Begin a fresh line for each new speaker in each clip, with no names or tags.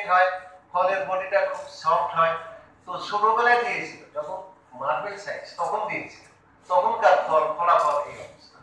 Cement হয়, ফলের বডিটা খুব সফট হয়। তো ছোটবেলায় দিয়েছিল যখন মার্বেল সাইজ, তখন দিয়েছিল, তখনকার ফলাফল এই অবস্থা।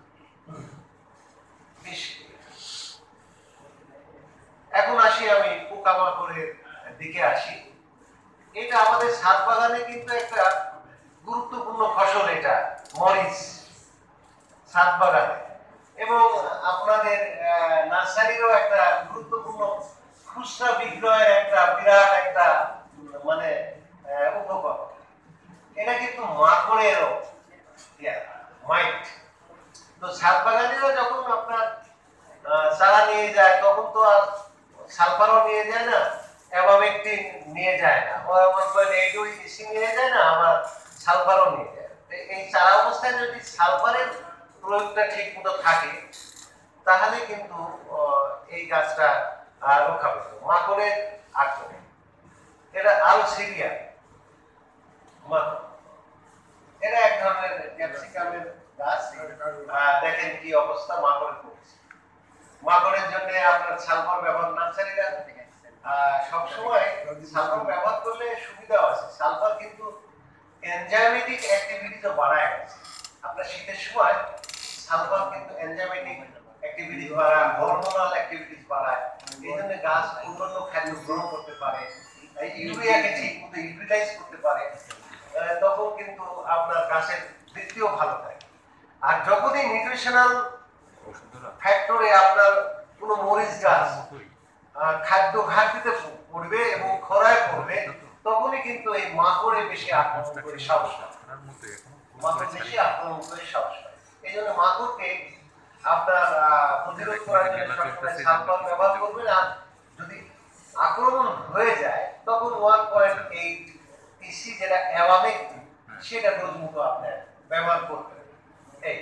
এখন আসি আমি পোকামাকড়ের দিকে আসি। এটা আমাদের ছাদ বাগানে কিন্তু একটা গুরুত্বপূর্ণ ফসল, এটা মরিচ ছাদ বাগানে, এবং আপনাদের নার্সারিরও একটা গুরুত্বপূর্ণ খুচরা বিক্রয়ের একটা বিরাট একটা মানে উপকরণ। এটা কিন্তু মাকড়েরও মাইট। তো ছাদ বাগানেরও যখন আপনার চারা নিয়ে যায়, তখন তো আর সালফারও নিয়ে যায় না, অ্যাবামেকটিন নিয়ে যায় না, ও এমন করে এইডোইসি নিয়ে যায় না, আবার সালফারও নিয়ে যায়। এই চারা অবস্থায় যদি সালফারের প্রয়োগটা ঠিক মতো থাকে, তাহলে কিন্তু এই গাছটা রক্ষা পেত মাকড়ের আক্রমণে। এটা আরো সিরিয়াল মাকড়, এটা এক ধরনের ক্যাপসিকামের গাছ। দেখেন কি অবস্থা মাকড়ের পড়েছে। মাকড়ের জন্য আপনার সালফার ব্যবহার, নার্সারিরা সবসময় সালফার ব্যবহার করলে সুবিধা আছে। সালফার কিন্তু এনজাইমেটিক অ্যাক্টিভিটিসও বাড়ায় গেছে। আপনার শীতের সময় সালফার কিন্তু এনজাইমেটিক অ্যাক্টিভিটিস বাড়ায়, হরমোনাল অ্যাক্টিভিটিস বাড়ায়। এই জন্য গাছ অন্যান্য খাদ্য গ্রহণ করতে পারে, ইউরিয়াকে ঠিক মতো ইউটিলাইজ করতে পারে, তখন কিন্তু আপনার গাছের বৃদ্ধিও ভালো থাকে। আর যখনই নিউট্রিশনাল ফ্যাক্টরে আপনার কোনো মরিচ গাছ খাদ্য ঘাটতিতে পড়বে এবং খরায় পড়বে, তখনই কিন্তু এই মাকড়ে বেশি আক্রমণ করে সাহস পায়, মাকড় বেশি আক্রমণ করে সাহস পায়। এই জন্য মাকড়কে আপনার প্রতিরোধ করার জন্য সবসময় সালফার ব্যবহার করবেন। আর যদি আক্রমণ হয়ে যায়, তখন 1.8 পিসি যেটা অ্যাবামেকটিন, সেটা ডোজ মতো আপনার ব্যবহার করবেন। এই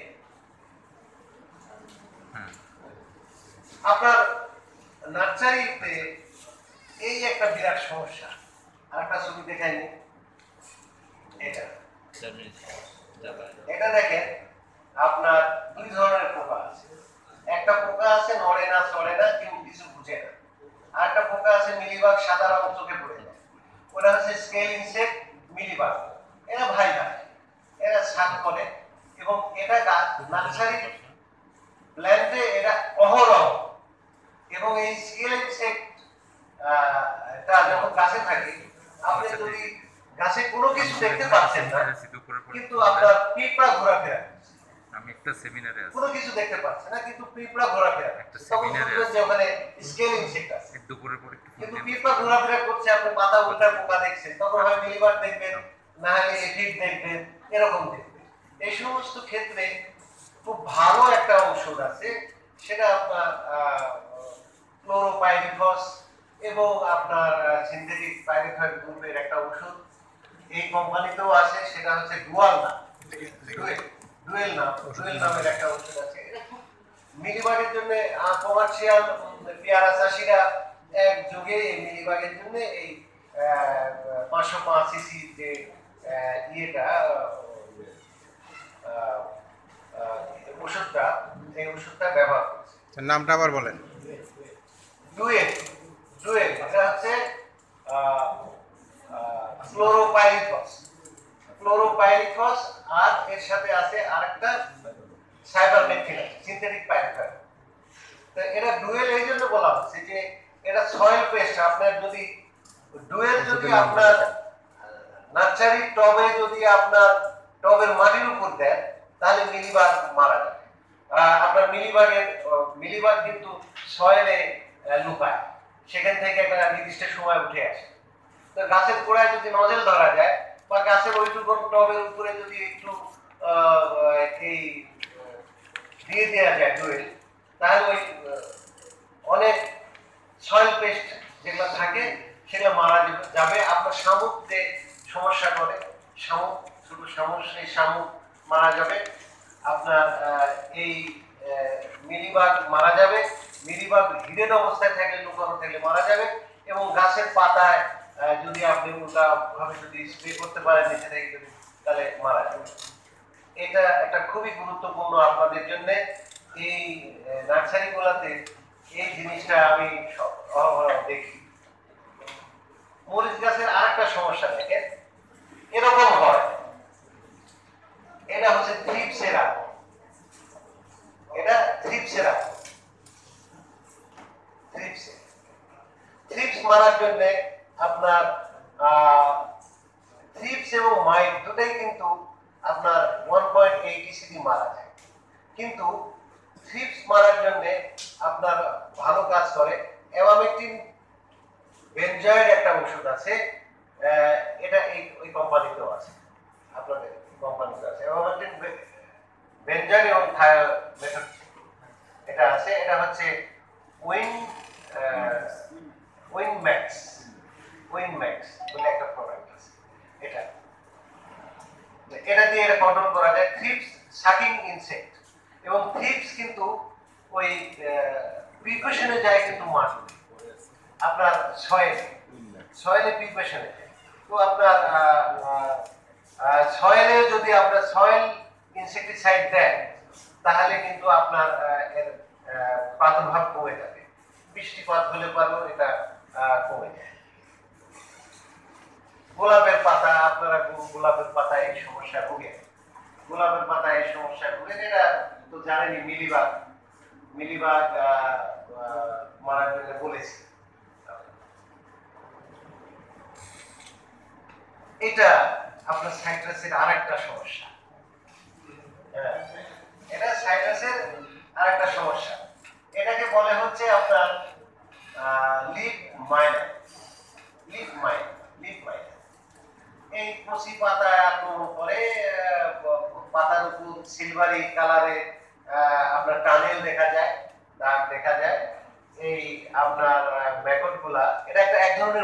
আপনার নার্সারিতে এই একটা বিরাট সমস্যা। আর একটা ছবি দেখাইনি, এটা দেখেন আপনার দুই ধরনের পোকা আছে। একটা পোকা আছে নড়ে না চড়ে না, কেউ কিছু বুঝে না। আর একটা পোকা আছে মিলিবাগ, সাদা রং চোখে পড়ে যায়, ওটা হচ্ছে স্কেল ইনসেক্ট মিলিবাগ। এরা ভাই ভাই, এরা ছাদ করে, এবং এটা নার্সারি প্ল্যান্টে এটা অহরহ। এবং এই স্কেল ইনসেক্ট যখন গাছে থাকে, আপনি যদি গাছে কোনো কিছু দেখতে পাচ্ছেন না, কিন্তু আপনার পিঁপড়া ঘোরাফেরা,
আমি একটা সেমিনারে আছি,
কোনো কিছু দেখতে পাচ্ছেন না, কিন্তু পিঁপড়া ঘোরাফেরা,
একটা সেমিনারে আছি,
যে ওখানে স্কেল ইনসেক্ট আছে,
দুপুরের পর একটু
কিন্তু পিঁপড়া ঘোরাফেরা করছে, আপনি পাতা উল্টা পোকা দেখছেন, তখন হয় মিলিবাগ দেখবেন, না হলে এফিড দেখবেন, এরকম দেখবেন। এই সমস্ত ক্ষেত্রে খুব ভালো একটা ঔষধ আছে, সেটা আপনার ক্লোরোপাইরিফস এবং আপনার সিনথেটিক পাইরিফয়েড গ্রুপের একটা ওষুধ এই কোম্পানিতেও আছে, সেটা হচ্ছে ডুয়েল নামের একটা ওষুধ আছে। এটা খুব মিলিবাগের জন্য কমার্শিয়াল পেয়ারা চাষিরা এক যুগে এই মিলিবাগের জন্য এই 505 সিসি যে ইয়েটা ওষুধটা, এই ওষুধটা ব্যবহার করছে।
নামটা আবার বলেন।
ডুয়েল এটা হচ্ছে ক্লোরোপাইরিফস, আর এর সাথে আছে আরেকটা সাইবারমেথ্রিন, সিনথেটিক পাইরিফয়েড। তো এটা ডুয়েল এই জন্য বলা হচ্ছে যে এটা সয়েল পেস্ট। আপনার যদি ডুয়েল যদি আপনার নার্সারি টবে যদি আপনার টবের মাটির উপর দেন, তাহলে মিলিবাগ মারা যাবে। আপনার মিলিবাগ কিন্তু সয়েলে লুকায়, সেখান থেকে একটা নির্দিষ্ট সময় উঠে আসে। তো গাছের গোড়ায় যদি নজেল ধরা যায়, বা গাছের ওইটুকু টবের উপরে যদি একটু এই দিয়ে দেওয়া যায় ডুয়েল, তাহলে ওই অনেক সয়েল পেস্ট যেগুলো থাকে সেগুলো মারা যাবে। আপনার শামুক যে সমস্যা করে, ছোট সমস্যা, এই শামুক মারা যাবে। আপনার এই মিলিবাগ মারা যাবে। মিলিবাগ হিডেন অবস্থায় থাকলে, লুকানো থাকলে মারা যাবে। এবং গাছের পাতায় যদি আপনি উল্টা ভাবে যদি স্প্রে করতে পারেন নিচে থেকে, যদি তাহলে মারা যাবে। এটা একটা খুবই গুরুত্বপূর্ণ আপনাদের জন্য। এই নার্সারি গুলাতে এই জিনিসটা আমি দেখি। মরিচ গাছের আরেকটা সমস্যা দেখেন, এরকম হয়। এটা হচ্ছে থ্রিপসের আক্রমণ। এটা থ্রিপসের আক্রমণ। থ্রিপস মারার জন্য আপনার থ্রিপস এবং মাইট দুটাই কিন্তু আপনার 1.8 ইসিডি মারা যায়, কিন্তু থ্রিপস মারার জন্য আপনার ভালো কাজ করে অ্যাবামেকটিন বেনজয়েড একটা ওষুধ আছে, এটা এই ওই কোম্পানিতেও আছে, আপনাদের কোম্পানিতে আছে অ্যাবামেকটিন বেনজয়েড এবং থায়োমেথড, এটা আছে। এটা হচ্ছে উইন উইনম্যাক্স বলে একটা প্রোডাক্ট আছে। এটা দিয়ে এটা কন্ট্রোল করা যায় থ্রিপস সাকিং ইনসেক্ট। এবং থ্রিপস কিন্তু ওই প্রিকশনে যায় কিন্তু মাটি, আপনার সয়েলে প্রিকশনে যায়। তো আপনার সয়েলে যদি আপনার সয়েল ইনসেক্টিসাইড দেন তাহলে কিন্তু আপনার এর প্রাদুর্ভাব কমে যাবে। বৃষ্টিপাত হলে পারেও এটা কমে যায়। গোলাপের পাতা, আপনারা গোলাপের পাতা এই সমস্যা ভোগেন, গোলাপের পাতা এই সমস্যা ভোগেন, এটা তো জানেনই। মিলিবাগ মারার জন্য বলেছি। এটা আপনার সাইট্রাসের আরেকটা সমস্যা। এটা সাইট্রাসের আরেকটা সমস্যা। এটাকে বলে হচ্ছে আপনার লিফ মাইনার। এই কচি পাতায় আক্রমণ করে, পাতার উপর সিলভারি কালারে আপনার টানেল দেখা যায়, দাগ দেখা যায়। এই আপনার ম্যাগট গুলা, এটা এক ধরনের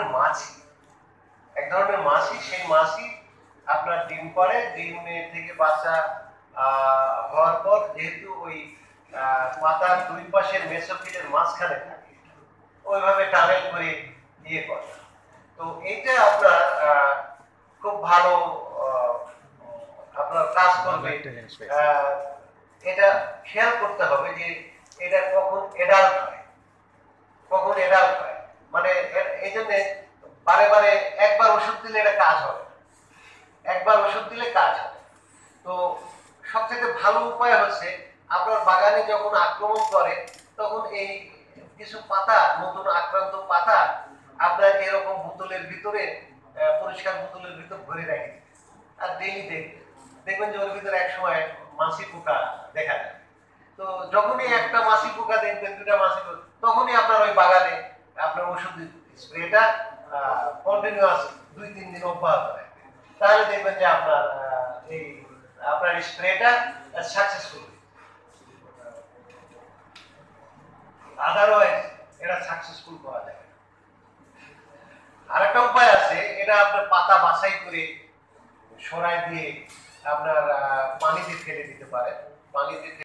মাছি, সেই মাছি আপনার ডিম করে, ডিমের থেকে বাচ্চা হওয়ার পর যেহেতু ওই পাতার দুই পাশের মেসোফিলের মাঝখানে থাকে, ওইভাবে টানেল করে ইয়ে করে। তো এইটা আপনার খুব ভালো আপনার কাজ করবে। এটা খেয়াল করতে হবে যে এটা কখন এডাল্ট হয়, মানে এই জন্য বারে একবার ওষুধ দিলে এটা কাজ হবে, তো সবথেকে ভালো উপায় হচ্ছে আপনার বাগানে যখন আক্রমণ করে তখন এই কিছু পাতা, নতুন আক্রান্ত পাতা আপনার এরকম বোতলের ভিতরে, পরিষ্কার বোতলের ভিতর ভরে রাখি, আর ডেইলি দেখবেন যে ওর ভিতরে এক সময় মাছি পোকা দেখা যায়। তো যখনই একটা মাছি পোকা দেখবেন, দুটা মাছি পোকা, তখনই আপনার ওই বাগানে আপনার ওষুধ স্প্রেটা কন্টিনিউয়াস 2-3 দিন অব্যাহত রাখবেন, তাহলে দেখবেন যে আপনার স্প্রেটা সাকসেসফুল। আদারওয়াইজ এটা সাকসেসফুল করা যায়। আরেকটা উপায় আছে, এটা আপনার পাতা বাছাই করে সরাই দিয়ে আপনার পানিতে ফেলে দিতে পারেন। পানিতে